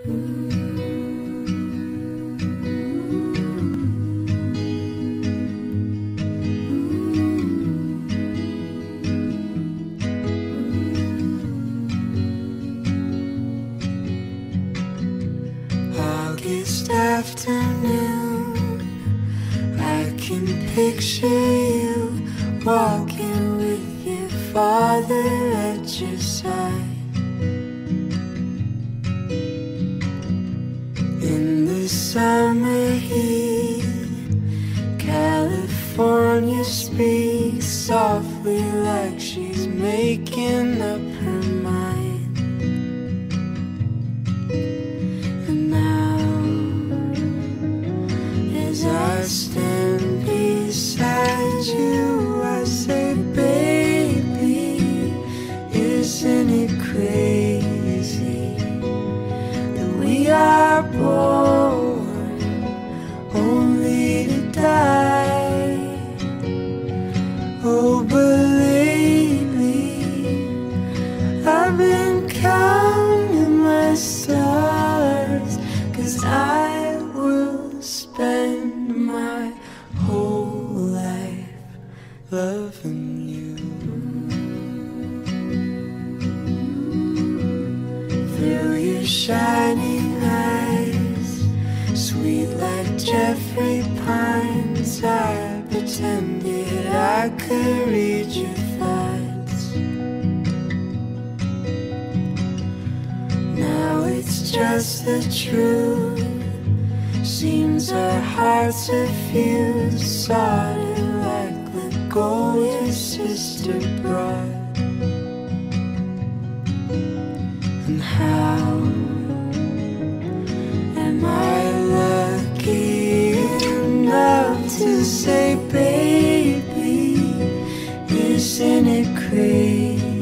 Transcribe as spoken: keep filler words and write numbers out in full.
August afternoon, I can picture you walking with your father at your side. In the summer heat, California speaks softly like she's making up her mind. I stand beside you, I say, baby, isn't it crazy that we are born only to die? Oh, but lately I've been counting my stars, 'cause I will spend my whole life loving you. Through your shining eyes, sweet like Jeffrey Pines, I pretended I could read your thoughts. Now it's just the truth. Seems our hearts are fused, soldered like the gold your sister brought. And how am I lucky enough to say, baby, isn't it crazy